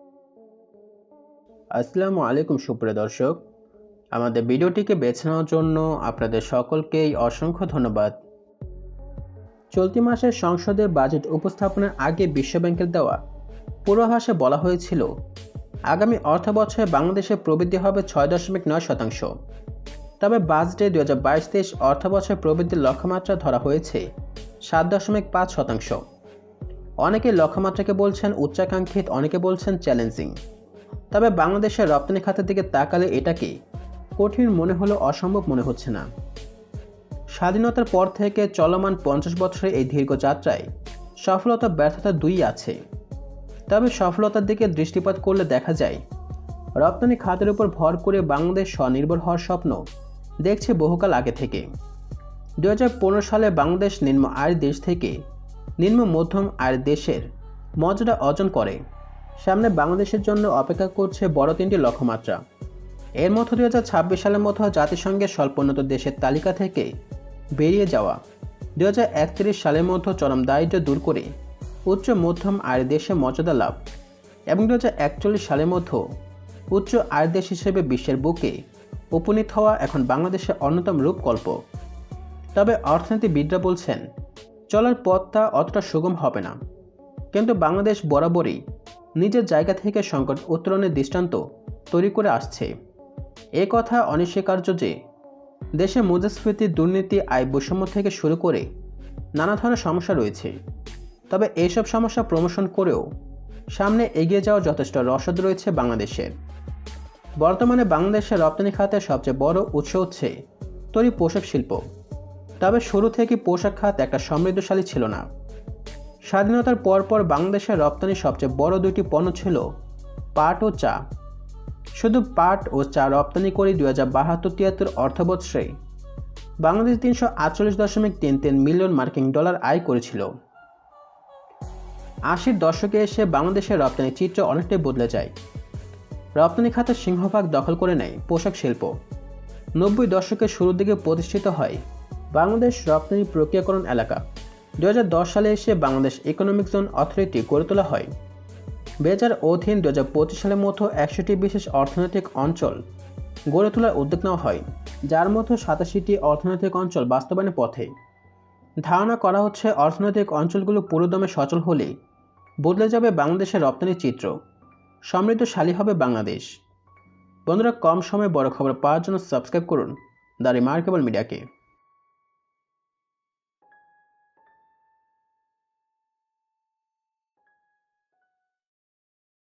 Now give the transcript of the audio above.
আসসালামু আলাইকুম সুপ্রিয় দর্শক, আমাদের ভিডিওটিকে বেছে নেওয়ার জন্য আপনাদের সকলকেই অসংখ্য ধন্যবাদ। চলতি মাসের সংসদের বাজেট উপস্থাপনের আগে বিশ্বব্যাংকের দেওয়া পূর্বাভাসে বলা হয়েছিল আগামী অর্থবছরে বাংলাদেশের প্রবৃদ্ধি হবে 6.9%। তবে বাজেটে 2022-23 অর্থবছরের প্রবৃদ্ধির লক্ষ্যমাত্রা ধরা হয়েছে 7.5%। অনেকে লক্ষ্যমাত্রাকে বলছেন উচ্চাকাঙ্ক্ষিত, অনেকে বলছেন চ্যালেঞ্জিং। তবে বাংলাদেশের রপ্তানি খাতের দিকে তাকালে এটাকে কঠিন মনে হলেও অসম্ভব মনে হচ্ছে না। স্বাধীনতার পর থেকে চলমান 50 বছরের এই দীর্ঘ যাত্রায় সফলতা ব্যর্থতা দুই আছে। তবে সফলতার দিকে দৃষ্টিপাত করলে দেখা যায় রপ্তানি খাতের উপর ভর করে বাংলাদেশ স্বনির্ভর হওয়ার স্বপ্ন দেখছে বহুকাল আগে থেকে। 2015 সালে বাংলাদেশ নিম্ন আয়ের দেশ থেকে নিম্ন মধ্যম আয়ের দেশের মর্যাদা অর্জন করে। সামনে বাংলাদেশের জন্য অপেক্ষা করছে বড় তিনটি লক্ষ্যমাত্রা। এর মধ্যে 2026 সালের মধ্যে জাতিসংঘের স্বল্পোন্নত দেশের তালিকা থেকে বেরিয়ে যাওয়া, 2031 সালের মধ্যে চরম দারিদ্র্য দূর করে উচ্চ মধ্যম আয়ের দেশে মর্যাদা লাভ এবং 2041 সালের মধ্যে উচ্চ আয়ের দেশ হিসেবে বিশ্বের বুকে উপনীত হওয়া এখন বাংলাদেশের অন্যতম রূপকল্প। তবে অর্থনীতিবিদরা বলছেন চলার পথটা অতটা সুগম হবে না, কিন্তু বাংলাদেশ বরাবরই নিজের জায়গা থেকে সংকট উত্তরণের দৃষ্টান্ত তৈরি করে আসছে। এ কথা অনস্বীকার্য যে দেশে মুদ্রাস্ফীতি, দুর্নীতি, আয় বৈষম্য থেকে শুরু করে নানা ধরনের সমস্যা রয়েছে। তবে এইসব সমস্যা প্রমোশন করেও সামনে এগিয়ে যাওয়ার যথেষ্ট রসদ রয়েছে বাংলাদেশের। বর্তমানে বাংলাদেশের রপ্তানি খাতের সবচেয়ে বড় উৎস হচ্ছে তৈরি পোশাক শিল্প। তবে শুরু থেকে পোশাক খাত একটা সমৃদ্ধশালী ছিল না। স্বাধীনতার পরপর বাংলাদেশের রপ্তানির সবচেয়ে বড় দুইটি পণ্য ছিল পাট ও চা। শুধু পাট ও চা রপ্তানি করে 2072-73 অর্থবছরে বাংলাদেশ 348.33 মিলিয়ন মার্কিন ডলার আয় করেছিল। 80-র দশকে এসে বাংলাদেশের রপ্তানির চিত্র অনেকটাই বদলে যায়। রপ্তানি খাতের সিংহভাগ দখল করে নেয় পোশাক শিল্প। 90 দশকের শুরুর দিকে প্রতিষ্ঠিত হয় বাংলাদেশ রপ্তানি প্রক্রিয়াকরণ এলাকা। 2010 সালে এসে বাংলাদেশ ইকোনমিক জোন অথরিটি গড়ে তোলা হয়। বেজার অধীন 2025 সালের মতো 100টি বিশেষ অর্থনৈতিক অঞ্চল গড়ে তোলার উদ্যোগ নেওয়া হয়, যার মধ্যে 87টি অর্থনৈতিক অঞ্চল বাস্তবায়নের পথে। ধারণা করা হচ্ছে অর্থনৈতিক অঞ্চলগুলো পুরোদমে সচল হলে বদলে যাবে বাংলাদেশের রপ্তানির চিত্র, সমৃদ্ধশালী হবে বাংলাদেশ। বন্ধুরা, কম সময়ে বড় খবর পাওয়ার জন্য সাবস্ক্রাইব করুন দ্য রিমার্কেবল মিডিয়াকে।